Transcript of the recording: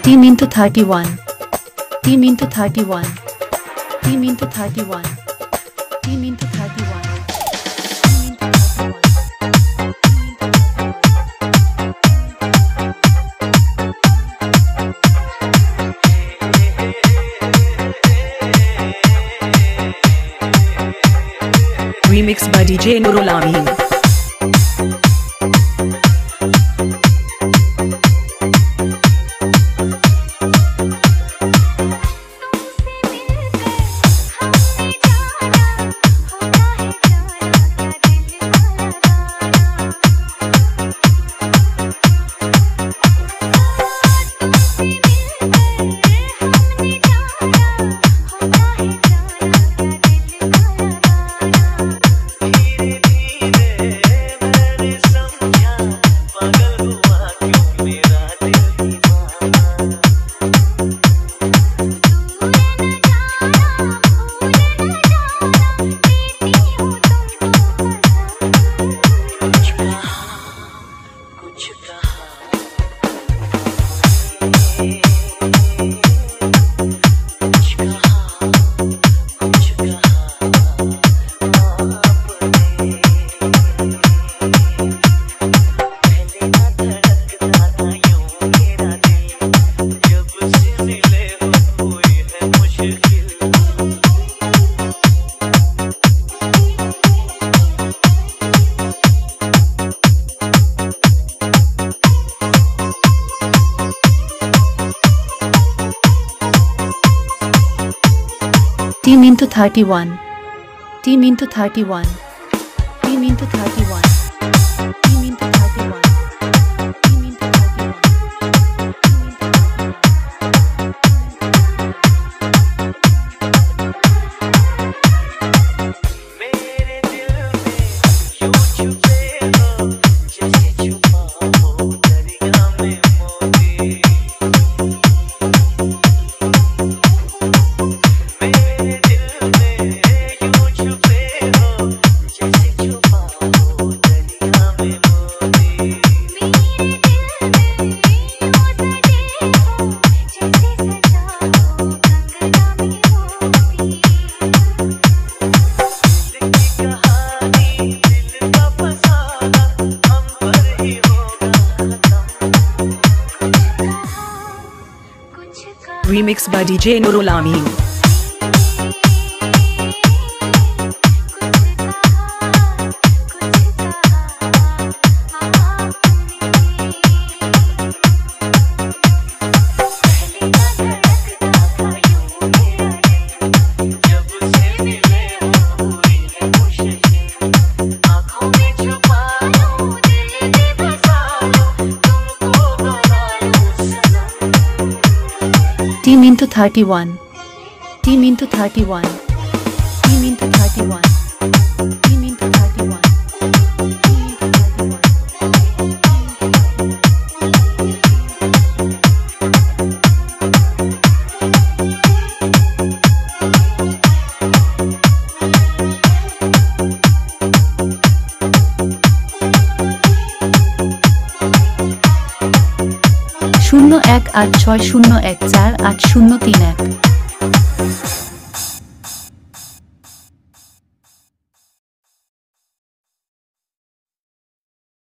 Team into 31. Team into 31. Team into 31. Team into 31. Remix by DJ Nurul Amin. Team into 31. Team into 31. Team into 31. Team into 31. Team into 31. मेरे दिल में यूं छुपे हो जैसे छुपा हो दरिया में मोती। Remix by DJ Nurul Amin. Team into 31. Team into 31. Team into 31. Team into 31. শূন্য 1 8 6 0 1 4 8 0 3 1